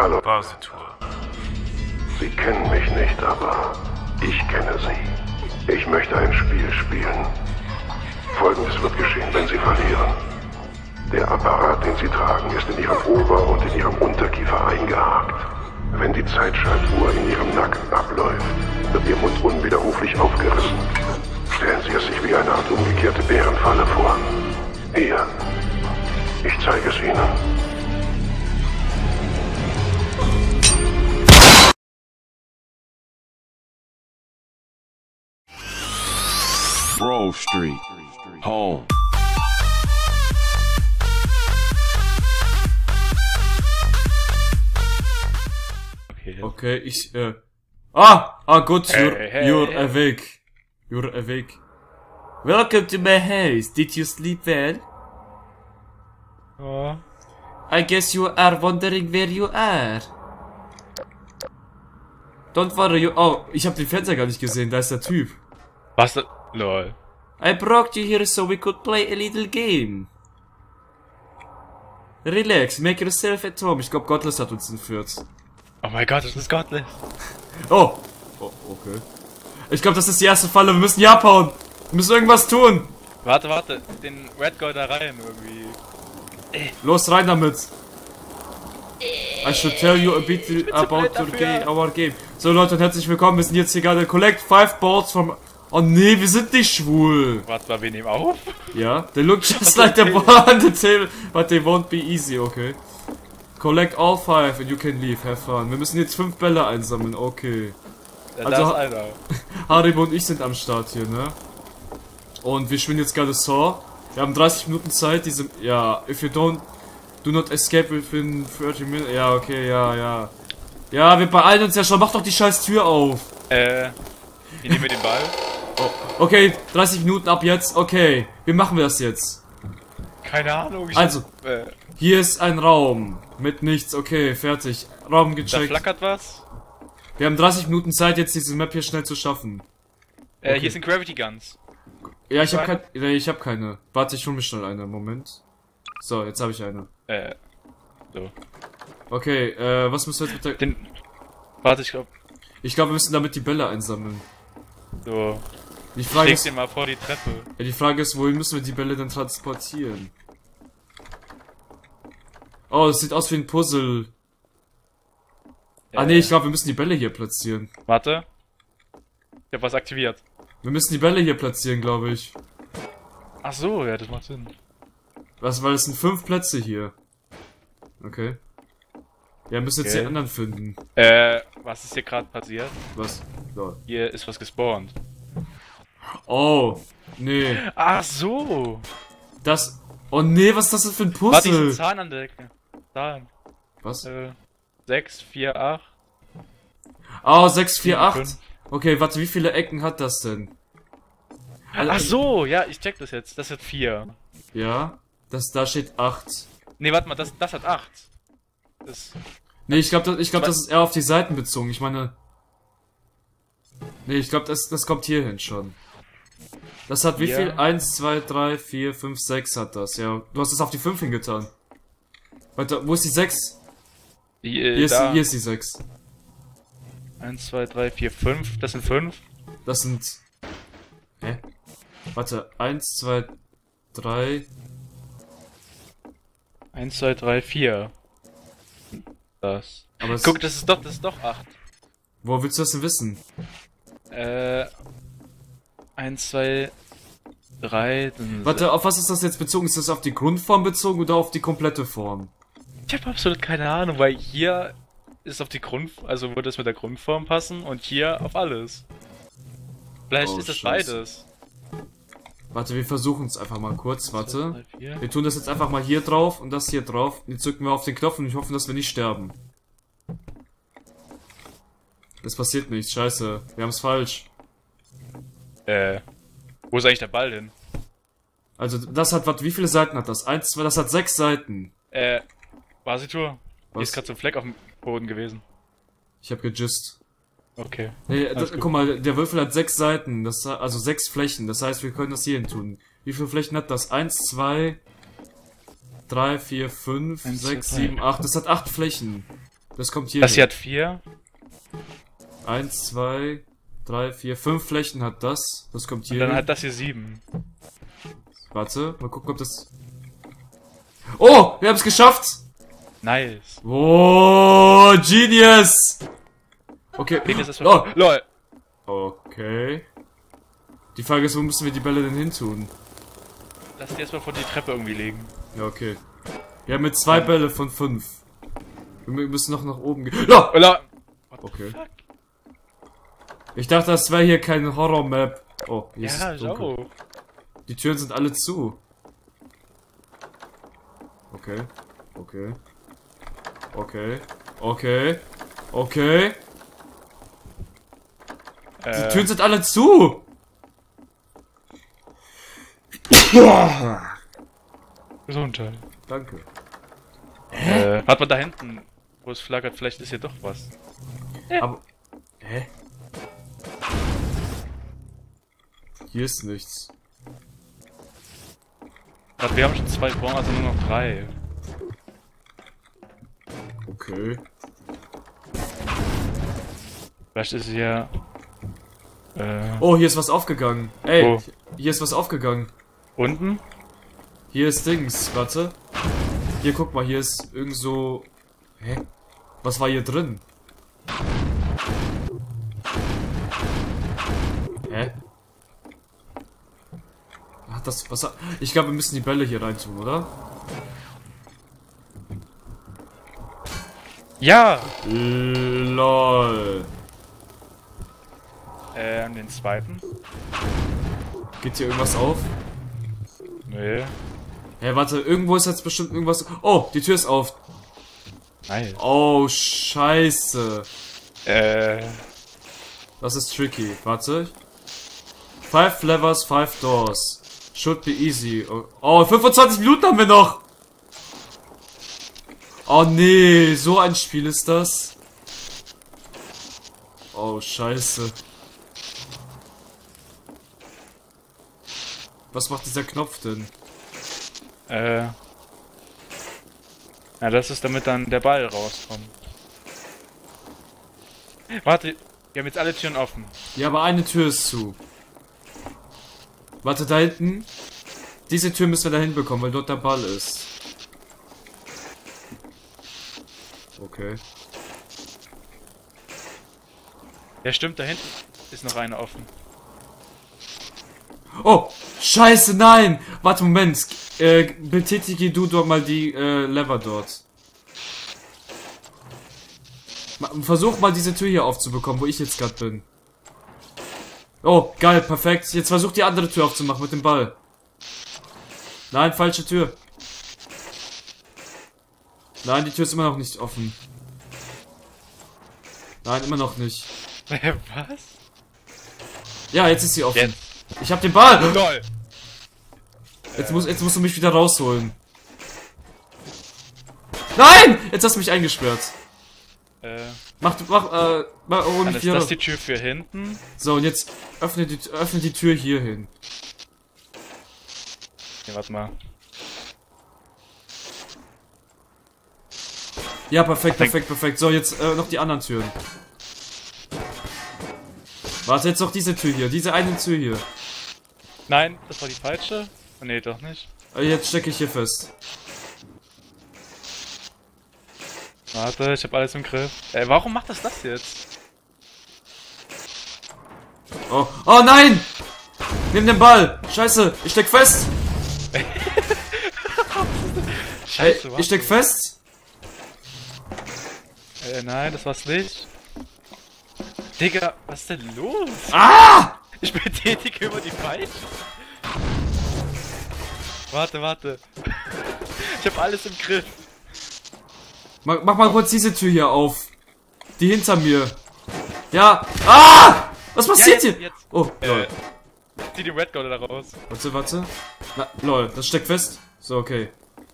Hallo. Basetour. Sie kennen mich nicht, aber ich kenne Sie. Ich möchte ein Spiel spielen. Folgendes wird geschehen, wenn Sie verlieren. Der Apparat, den Sie tragen, ist in Ihrem Ober- und in Ihrem Unterkiefer eingehakt. Wenn die Zeitschaltuhr in Ihrem Nacken abläuft, wird Ihr Mund unwiderruflich aufgerissen. Stellen Sie es sich wie eine Art umgekehrte Bärenfalle vor. Hier. Ich zeige es Ihnen. Grove Street, home. Okay, good, you're awake. You're awake. Welcome to my house. Did you sleep well? Oh. I guess you are wondering where you are. Don't worry, ich hab den Fernseher gar nicht gesehen, da ist der Typ. Was? Lol. I brought you here so we could play a little game. Relax, make yourself at home. Ich glaube, Godless hat uns entführt. Oh mein Gott, das ist Godless. Oh, okay. Ich glaube, das ist die erste Falle. Wir müssen hier abhauen. Wir müssen irgendwas tun. Warte. Den Red Gold da rein irgendwie. Los, rein damit. I should tell you a bit about our game. So Leute, und herzlich willkommen. Wir sind jetzt hier gerade collect 5 balls from... Oh nee, wir sind nicht schwul. Warte mal, wir nehmen auf? Ja, they look just like the ball on the table, but they won't be easy, okay? Collect all 5 and you can leave, have fun. Wir müssen jetzt 5 Bälle einsammeln, okay. Ja, Also, das ist einer. Haribo und ich sind am Start hier, ne? Und wir spielen jetzt gerade Saw. Wir haben 30 Minuten Zeit, ja, if you do not escape within 30 minutes, ja, okay, ja. Ja, wir beeilen uns ja schon, mach doch die scheiß Tür auf. Wie nehmen wir den Ball? Oh, okay, 30 Minuten ab jetzt, okay. Wie machen wir das jetzt? Keine Ahnung. Also, hier ist ein Raum mit nichts, okay, fertig. Raum Da gecheckt. flackert was. Wir haben 30 Minuten Zeit, jetzt diese Map hier schnell zu schaffen. Okay. Hier sind Gravity Guns. Ja, ich hab keine. Warte, ich hol mir schnell eine, Moment. So, jetzt habe ich eine. So. Okay, was müssen wir jetzt mit der... Warte, Ich glaube, wir müssen damit die Bälle einsammeln. So. Die Frage Leg ist... den mal vor die Treppe. Ja, die Frage ist, wohin müssen wir die Bälle dann transportieren? Oh, das sieht aus wie ein Puzzle. Ah nee, ich glaube, wir müssen die Bälle hier platzieren. Warte. Ich hab was aktiviert. Wir müssen die Bälle hier platzieren, glaube ich. Ach so, ja, das macht Sinn. Was, weil es sind 5 Plätze hier. Okay. Ja, wir müssen jetzt die anderen finden. Was ist hier gerade passiert? Was? So. Hier ist was gespawnt. Oh, nee. Ach so. Das... Oh nee, was ist das denn für ein Puzzle? Warte, diesen Zahn an der Ecke. Zahn. Was? 6, 4, 8. Oh, 6, 4, 8. 5. Okay, warte, wie viele Ecken hat das denn? Ach so, ja, ich check das jetzt. Das hat 4. Ja, da steht 8. Nee, warte mal, das hat 8. Nee, ich glaube, das ist eher auf die Seiten bezogen. Ich meine... Nee, ich glaube, das kommt hier hin schon. Das hat wie viel? 1, 2, 3, 4, 5, 6 hat das. Ja, du hast es auf die 5 hingetan. Warte, wo ist die 6? Hier ist die 6. 1, 2, 3, 4, 5. Das sind 5. Das sind... Hä? Warte, 1, 2, 3... 1, 2, 3, 4. Das. Aber guck, das ist doch 8. Wo willst du das denn wissen? 1, 2, 3... Warte, auf was ist das jetzt bezogen? Ist das auf die Grundform bezogen oder auf die komplette Form? Ich habe absolut keine Ahnung, weil hier ist auf die also würde es mit der Grundform passen und hier auf alles. Vielleicht ist das beides. Warte, wir versuchen es einfach mal kurz, warte. 2, 3, 4. Wir tun das jetzt einfach mal hier drauf und das hier drauf. Jetzt drücken wir auf den Knopf und ich hoffe, dass wir nicht sterben. Das passiert nichts, scheiße. Wir haben es falsch. Wo ist eigentlich der Ball denn? Also, das hat, warte, wie viele Seiten hat das? 1, 2, das hat 6 Seiten. Basitour. Hier ist gerade so ein Fleck auf dem Boden gewesen. Ich hab gejist. Okay. Nee, guck mal, der Würfel hat 6 Seiten, also 6 Flächen, das heißt, wir können das hier hin tun. Wie viele Flächen hat das? 1, 2, 3, 4, 5, 6, 7, 8, das hat 8 Flächen. Das kommt hier. Das hier hat 4. 1, 2, 3, 4, 5 Flächen hat das. Das kommt hier. Und dann hin. hat das hier 7. Warte, mal gucken, ob das... Oh, wir haben es geschafft! Nice. Oh, Genius! Okay. Leg das erstmal. Oh. LOL. Okay. Die Frage ist, wo müssen wir die Bälle denn hin tun? Lass die erstmal vor die Treppe irgendwie legen. Ja, okay. Wir haben jetzt 2 Bälle von 5. Wir müssen noch nach oben gehen. No! LOL. Okay. Ich dachte, das wäre hier keine Horror-Map. Oh, hier ist Ja, es dunkel. schau. Die Türen sind alle zu. Okay. Okay. Okay. Okay. Okay. Die Türen sind alle zu! Gesundheit. Danke. Warte mal da hinten, wo es flackert, vielleicht ist hier doch was. Aber... Hä? Hier ist nichts. Warte, wir haben schon 2 Born, also nur noch 3. Okay. Vielleicht ist hier... Oh, hier ist was aufgegangen. Ey, Wo? hier ist was aufgegangen. Unten? Hier ist Dings, warte. Hier, guck mal, hier ist irgend so... Hä? Was war hier drin? Hä? Hat das... Was hat... Ich glaube, wir müssen die Bälle hier reintun, oder? Ja! LOL. Den zweiten? Geht hier irgendwas auf? Nee. Hä, warte, irgendwo ist jetzt bestimmt irgendwas... Oh, die Tür ist auf. Nice. Oh, scheiße. Das ist tricky. Warte. 5 levers, 5 doors. Should be easy. Oh, 25 Minuten haben wir noch. Oh nee, so ein Spiel ist das. Oh, scheiße. Was macht dieser Knopf denn? Ja, das ist damit dann der Ball rauskommt. Warte, wir haben jetzt alle Türen offen. Ja, aber eine Tür ist zu. Warte, da hinten. Diese Tür müssen wir da hinbekommen, weil dort der Ball ist. Okay. Ja, stimmt, da hinten ist noch eine offen. Oh, scheiße, nein! Warte, Moment. Betätige du doch mal die Lever dort. Versuch mal diese Tür hier aufzubekommen, wo ich jetzt gerade bin. Oh, geil, perfekt. Jetzt versuch die andere Tür aufzumachen mit dem Ball. Nein, falsche Tür. Nein, die Tür ist immer noch nicht offen. Nein, immer noch nicht. Was? Ja, jetzt ist sie offen. Jetzt. Ich hab den Ball! LOL! Jetzt musst du mich wieder rausholen. Nein! Jetzt hast du mich eingesperrt. Hol Dann mich ist hier das raus. die Tür für hinten. So, und jetzt öffne die Tür hier hin. Ja, warte mal. Ja, perfekt, perfekt, perfekt. So, jetzt noch die anderen Türen. Warte, jetzt noch diese Tür hier. Diese eine Tür hier. Nein, das war die falsche. Oh, nee, doch nicht. Jetzt stecke ich hier fest. Warte, ich hab alles im Griff. Warum macht das jetzt? Oh, oh nein! Nimm den Ball! Scheiße, ich steck fest! Scheiße, was? Ich steck fest! Nein, das war's nicht. Digga, was ist denn los? Ah! Ich betätige immer die falsche. Warte. Ich hab alles im Griff. Mach mal kurz diese Tür hier auf. Die hinter mir. Ja. Ah! Was passiert Ja, hier? jetzt. Oh, lol. Zieh die Red Gold da raus. Warte. Na, lol, das steckt fest. So, okay.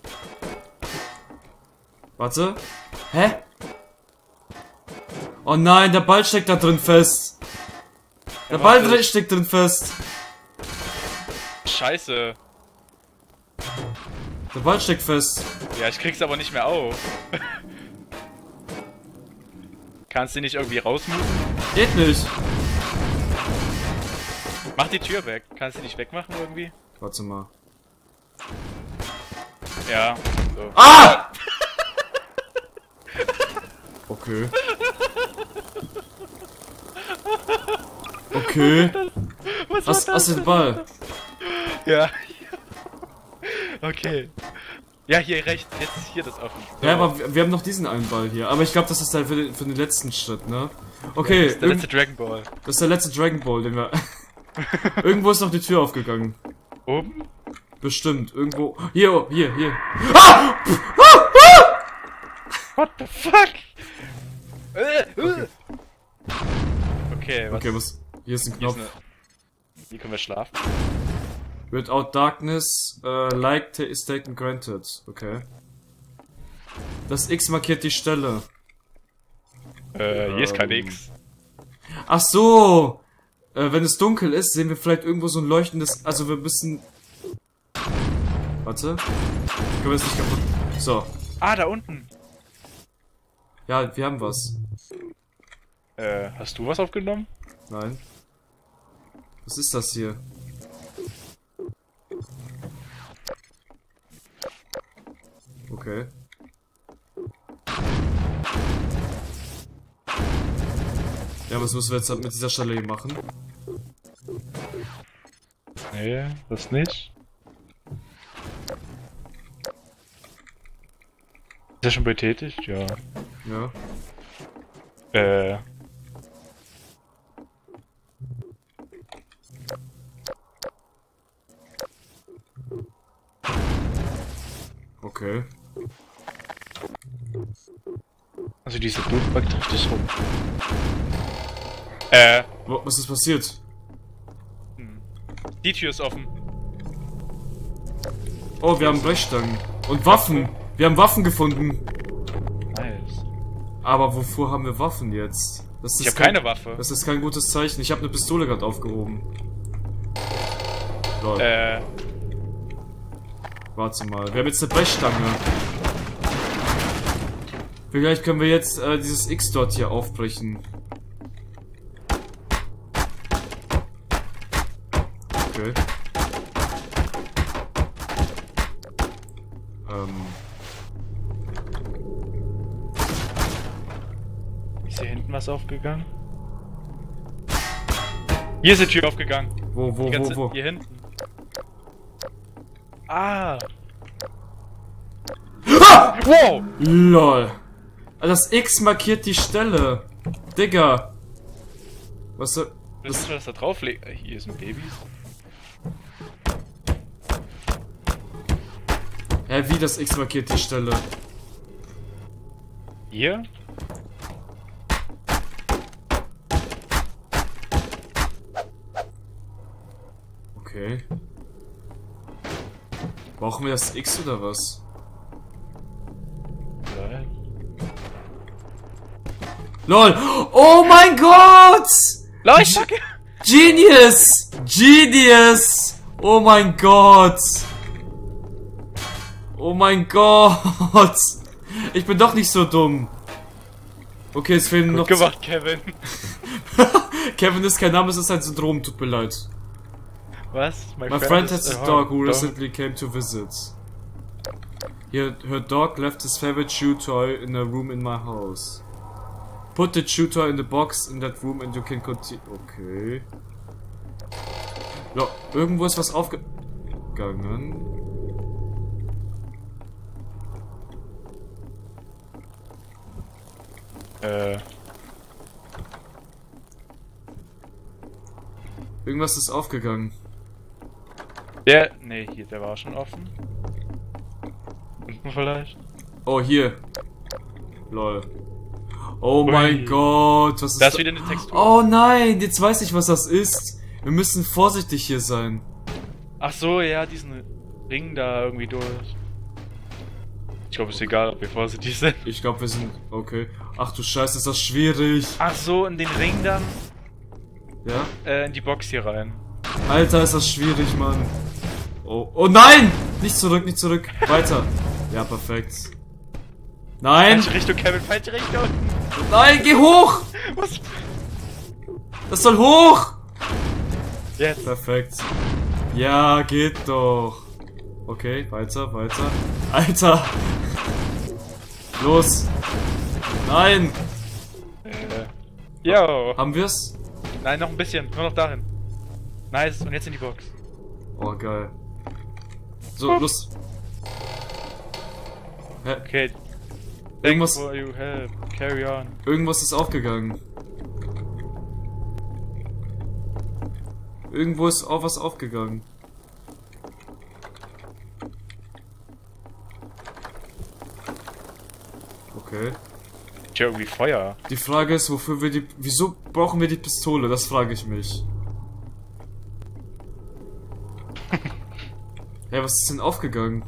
Warte. Hä? Oh nein, der Ball steckt da drin fest. Der Ball steckt drin fest. Scheiße. Der Ball steckt fest. Ja, ich krieg's aber nicht mehr auf. Kannst du nicht irgendwie rausmuten? Geht nicht. Mach die Tür weg. Kannst du die nicht wegmachen irgendwie? Warte mal. Ja. So. Ah! Okay. Okay. Was ist der Ball? Ja. Okay. Ja, hier rechts. Jetzt ist hier das offen. So. Ja, aber wir haben noch diesen einen Ball hier. Aber ich glaube, das ist dann für den letzten Schritt, ne? Okay. Das ist der letzte Dragon Ball. Das ist der letzte Dragon Ball, den wir... Irgendwo ist noch die Tür aufgegangen. Oben? Bestimmt. Irgendwo... Hier. What the fuck? Okay, was? Okay, was... Hier ist ein Knopf. Hier können wir schlafen. Without darkness, like is taken granted. Okay. Das X markiert die Stelle. Hier ist kein X. Ach so! Wenn es dunkel ist, sehen wir vielleicht irgendwo so ein leuchtendes... Also wir müssen... Warte. Können wir es nicht kaputt... So. Ah, da unten. Ja, wir haben was. Hast du was aufgenommen? Nein. Was ist das hier? Okay. Ja, was müssen wir jetzt mit dieser Stelle hier machen? Nee, das nicht. Ist er schon betätigt? Ja. Ja. Okay. Also diese Blutbank trifft dich rum. Was ist passiert? Die Tür ist offen. Oh, wir haben Brechstangen. Und Waffen. Wir haben Waffen gefunden. Nice. Aber wovor haben wir Waffen jetzt? Das ist Ich habe keine Waffe. Das ist kein gutes Zeichen. Ich habe eine Pistole gerade aufgehoben. Lol. Warte mal. Wir haben jetzt eine Brechstange. Vielleicht können wir jetzt dieses X dort hier aufbrechen. Okay. Ist hier hinten was aufgegangen? Hier ist die Tür aufgegangen. Wo? Hier hinten. Ah! Wow! LOL. Das X markiert die Stelle. Digga. Was soll... Willst du, was da drauf liegt? Hier ist ein Baby. Hä, wie das X markiert die Stelle? Hier? Okay. Brauchen wir das X oder was? Nein. LOL! Oh mein Gott! Leuchtbacke! Genius! Genius! Oh mein Gott! Oh mein Gott! Ich bin doch nicht so dumm. Okay, es fehlen noch... Gut gemacht, Kevin. Kevin ist kein Name, es ist ein Syndrom, tut mir leid. Was? My friend has a dog who recently came to visit. Her dog left his favorite chew toy in a room in my house. Put the chew toy in the box in that room and you can continue. Okay. Ja, irgendwo ist was aufgegangen. Irgendwas ist aufgegangen. Nee, hier, der war schon offen. Unten vielleicht. Oh, hier. Lol. Oh mein Gott, was ist das? Da ist wieder eine Textur. Oh nein, jetzt weiß ich, was das ist. Wir müssen vorsichtig hier sein. Ach so, ja, diesen Ring da irgendwie durch. Ich glaube, es ist egal, ob wir vorsichtig sind. Ich glaube, wir sind... Okay. Ach du Scheiße, ist das schwierig. Ach so, in den Ring dann? Ja? In die Box hier rein. Alter, ist das schwierig, Mann. Oh nein! Nicht zurück, nicht zurück. Weiter. Ja, perfekt. Nein! Falsche Richtung, Kevin, falsche Richtung! Nein, geh hoch! Was? Das soll hoch! Jetzt. Perfekt. Ja, geht doch. Okay, weiter, weiter. Alter! Los! Nein! Yo. Haben wir's? Nein, noch ein bisschen. Nur noch darin. Nice. Und jetzt in die Box. Oh, geil. So, los. Hä? Okay. Irgendwas- Thanks for your help. Carry on. Irgendwas ist aufgegangen. Irgendwo ist auch was aufgegangen. Okay. Tja, irgendwie Feuer. Die Frage ist, wofür wir die... Wieso brauchen wir die Pistole? Das frage ich mich. Hä, was ist denn aufgegangen?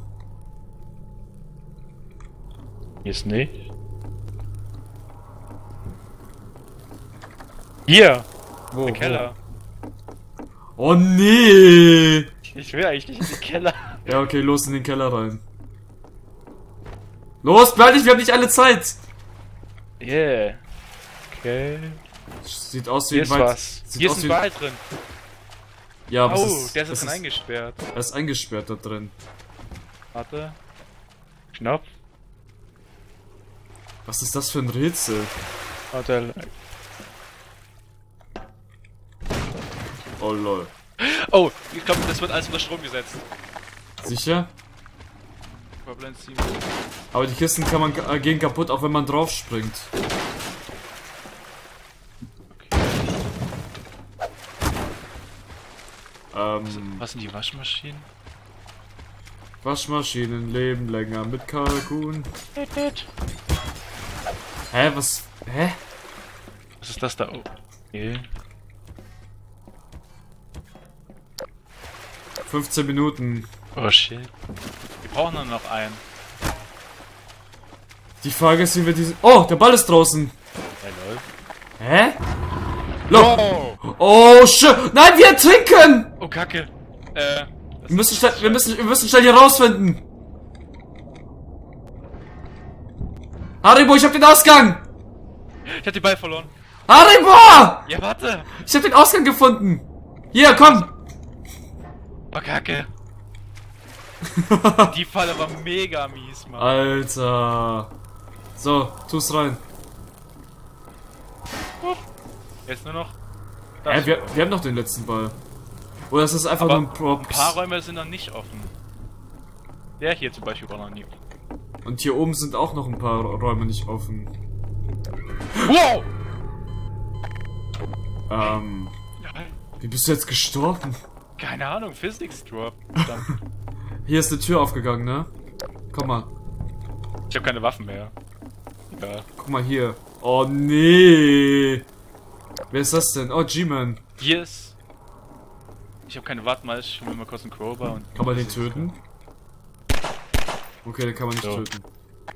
Hier ist nicht. Hier! Wo? Der Keller. Wo? Oh nee! Ich will eigentlich nicht in den Keller. Ja, okay, los in den Keller rein. Los, bleib nicht, wir haben nicht alle Zeit! Yeah. Okay. Sieht aus wie Hier ein ist Wald. was. Sieht Hier aus ist ein wie... Wald drin. Ja, aber Oh, es der ist es drin eingesperrt. Er ist eingesperrt da drin. Warte. Knopf. Was ist das für ein Rätsel? Warte. Oh lol. Oh, ich glaube, das wird alles unter Strom gesetzt. Sicher? Problem 7. Aber die Kisten kann man gehen kaputt, auch wenn man drauf springt. Was sind die Waschmaschinen? Waschmaschinen leben länger mit Kalkun. Hä, was? Hä? Was ist das da? Oh. Okay. 15 Minuten. Oh shit. Wir brauchen nur noch einen. Die Frage ist, wie wir diesen... Oh, der Ball ist draußen. Hey, lol. Hä? Lo Oh, shit. Nein, wir ertrinken! Oh, Kacke. Wir müssen schnell hier rausfinden. Haribo, ich hab den Ausgang! Ich hab den Ball verloren. Haribo! Ja, warte. Ich hab den Ausgang gefunden. Hier, komm. Oh, Kacke. Die Falle war mega mies, Mann. Alter. So, tu's rein. Jetzt nur noch. Hä, wir haben noch den letzten Ball. Oder ist das einfach nur ein Prop? Ein paar Räume sind noch nicht offen. Der hier zum Beispiel war noch nie offen. Und hier oben sind auch noch ein paar Räume nicht offen. Wow! Wie bist du jetzt gestorben? Keine Ahnung, Physics Drop. Hier ist eine Tür aufgegangen, ne? Komm mal. Ich habe keine Waffen mehr. Ja. Guck mal hier. Oh nee. Wer ist das denn? Oh, G-Man. Hier ist. Ich habe keine Waffen, ich hol mir mal kurz einen Crowbar und. Kann man den töten? Okay, den kann man nicht So. töten.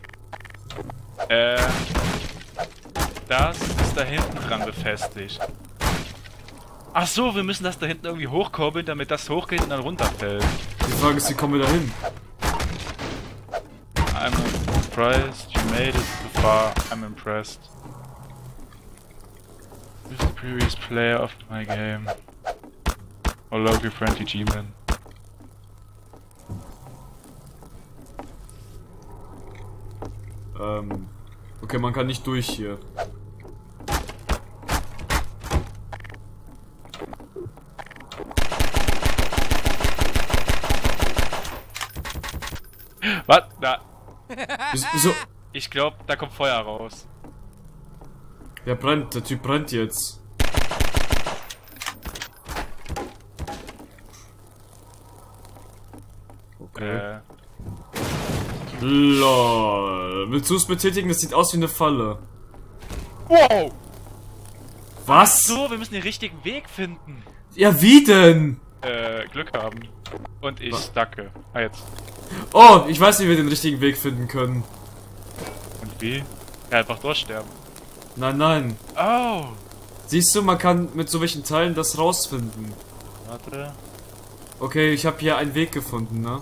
Das ist da hinten dran befestigt. Ach so, wir müssen das da hinten irgendwie hochkurbeln, damit das hochgeht und dann runterfällt. Die Frage ist, wie kommen wir da hin? I'm impressed. You made it so far. I'm impressed. Who's the previous player of my game? Oh, local friendly G-Man. Okay, man kann nicht durch hier. Was? Da. Wieso? Ich glaube, da kommt Feuer raus. Der brennt, der Typ brennt jetzt. Okay. LOL. Willst du es betätigen? Das sieht aus wie eine Falle. Wow! Was? So, wir müssen den richtigen Weg finden. Ja, wie denn? Glück haben. Und ich stacke. Ah, jetzt. Oh, ich weiß, wie wir den richtigen Weg finden können. Und wie? Ja, einfach durchsterben. Nein, nein. Oh! Siehst du, man kann mit so welchen Teilen das rausfinden. Warte. Okay, ich habe hier einen Weg gefunden, ne?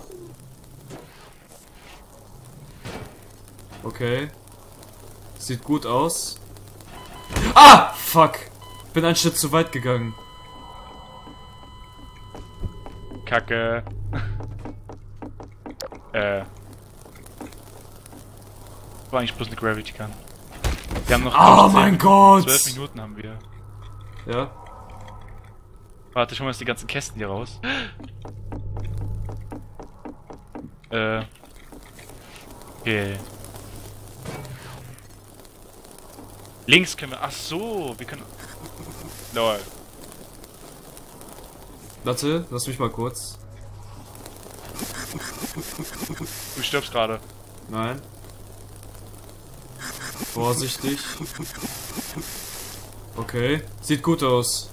Okay. Sieht gut aus. Ah! Fuck! Bin einen Schritt zu weit gegangen. Kacke. War eigentlich bloß eine Gravity Gun. Wir haben noch Oh mein Gott! 12 Minuten haben wir. Ja. Warte, schon mal die ganzen Kästen hier raus. Okay. Links können wir. Ach so, wir können. Lol. Warte, lass mich mal kurz. Du stirbst gerade. Nein. Vorsichtig. Okay, sieht gut aus.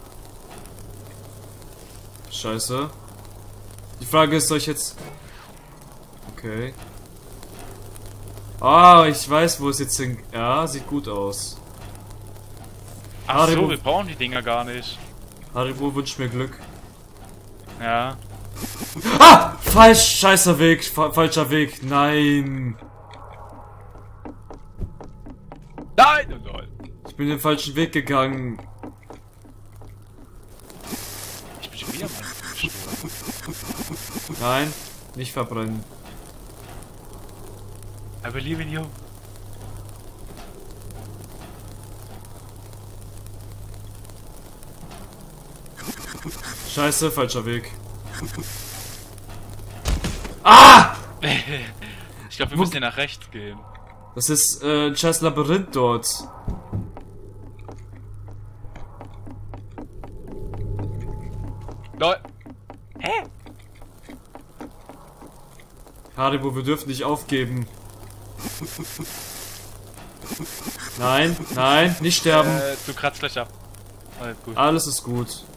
Scheiße. Die Frage ist, soll ich jetzt... Okay. Ah, ich weiß, wo es jetzt hin... Ja, sieht gut aus. Ach so, Haribo- wir brauchen die Dinger gar nicht. Haribo wünscht mir Glück. Ja. Ah! Falsch! Scheißer Weg! Falscher Weg! Nein! Nein! Oh, lol. Ich bin den falschen Weg gegangen. Ich bin schon wieder mal gestorben. Nein, nicht verbrennen. I believe in you. Scheiße, falscher Weg. Ah! Ich glaube, wir müssen hier nach rechts gehen. Das ist ein scheiß Labyrinth dort. Lol. Hä? Haribo, wir dürfen nicht aufgeben. Nein, nein, nicht sterben. Du kratzt gleich ab. Alles gut. Alles ist gut. 10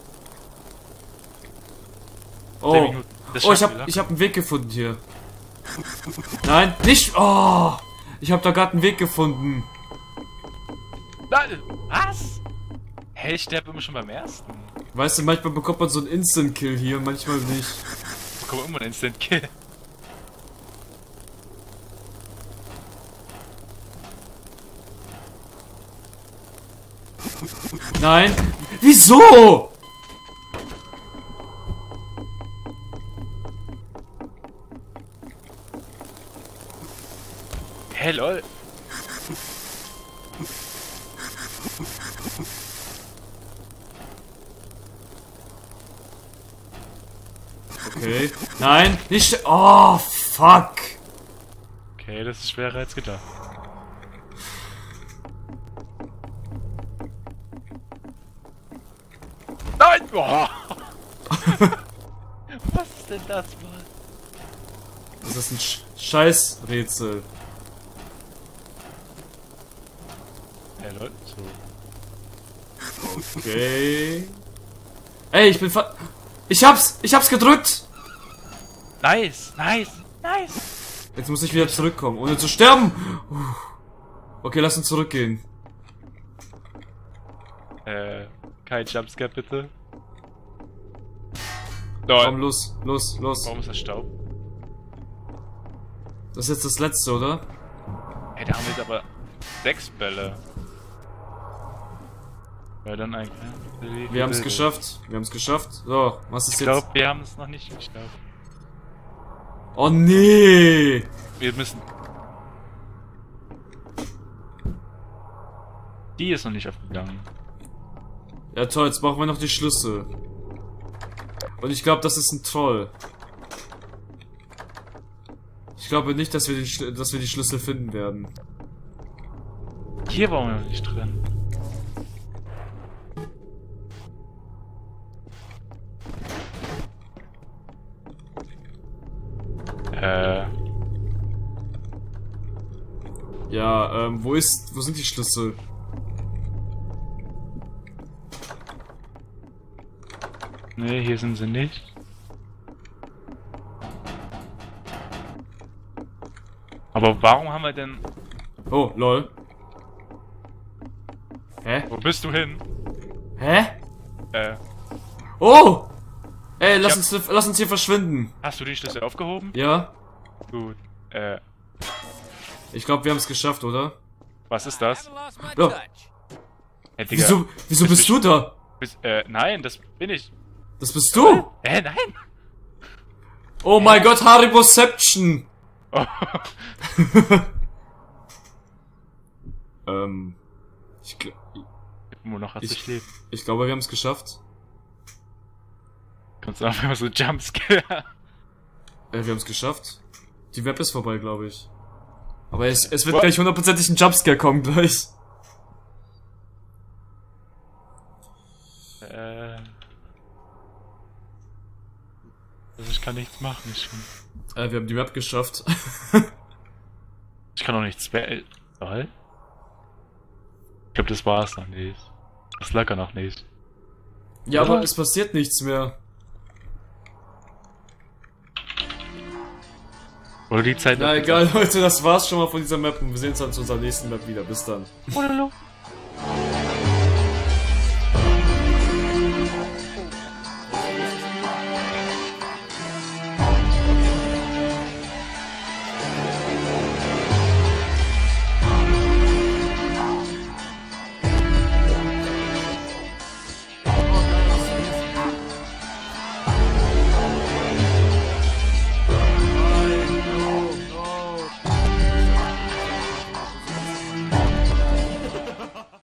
Oh, Minuten. Das oh, schaffen wir ich hab einen Weg gefunden hier. Nein, nicht. Oh, ich hab da gerade einen Weg gefunden. Nein, was? Hey, ich sterbe immer schon beim ersten. Weißt du, manchmal bekommt man so einen Instant-Kill hier, manchmal nicht. Ich bekomme immer einen Instant Kill. Nein. Wieso? Hey, lol. Okay. Nein, nicht. Oh, fuck. Okay, das ist schwerer als gedacht. Nein! Oh. Was ist denn das, Mann? Das ist ein Scheißrätsel. Hey, Leute, so. Okay. Ey, ich bin Ich hab's gedrückt! Nice, nice, nice! Jetzt muss ich wieder zurückkommen, ohne zu sterben! Okay, lass uns zurückgehen. Kein Jumpscare bitte. Komm, Lol. los, los, los. Warum ist das Staub? Das ist jetzt das letzte, oder? Hey, da haben wir jetzt aber 6 Bälle. Ja, dann eigentlich. Wir haben es geschafft. Wir haben es geschafft. So, was ist Ich jetzt? glaube, wir haben es noch nicht geschafft. Oh nee! Wir müssen. Die ist noch nicht aufgegangen. Ja toll, jetzt brauchen wir noch die Schlüssel. Und ich glaube, das ist ein Troll. Ich glaube nicht, dass wir die Schlüssel finden werden. Hier waren wir noch nicht drin. Ja, wo sind die Schlüssel? Nee, hier sind sie nicht. Aber warum haben wir denn... Oh, lol. Hä? Wo bist du hin? Hä? Oh! Ey, lass uns hier verschwinden. Hast du den Schlüssel aufgehoben? Ja? Gut. Ich glaube, wir haben es geschafft, oder? Was ist das? Ja. Hey, Digga, Wieso bist du da? nein, das bin ich. Das bist du? Nein! Oh mein Gott, Hariboception! Oh. Wo noch hast du schläft? Ich glaube, wir haben es geschafft. Kannst du einfach so Jumpscare. Wir haben es geschafft. Die Map ist vorbei, glaube ich. Aber es wird gleich hundertprozentig ein Jumpscare kommen, gleich. Also ich kann nichts machen. Wir haben die Map geschafft. Ich kann auch nichts mehr. Lol? Ich glaube, das war's noch nicht. Das lag ja noch nicht. Ja, Oder? aber es passiert nichts mehr. Oder die Zeit. Na egal, Leute, das war's schon mal von dieser Map und wir sehen uns dann zu unserer nächsten Map wieder. Bis dann. Hallo.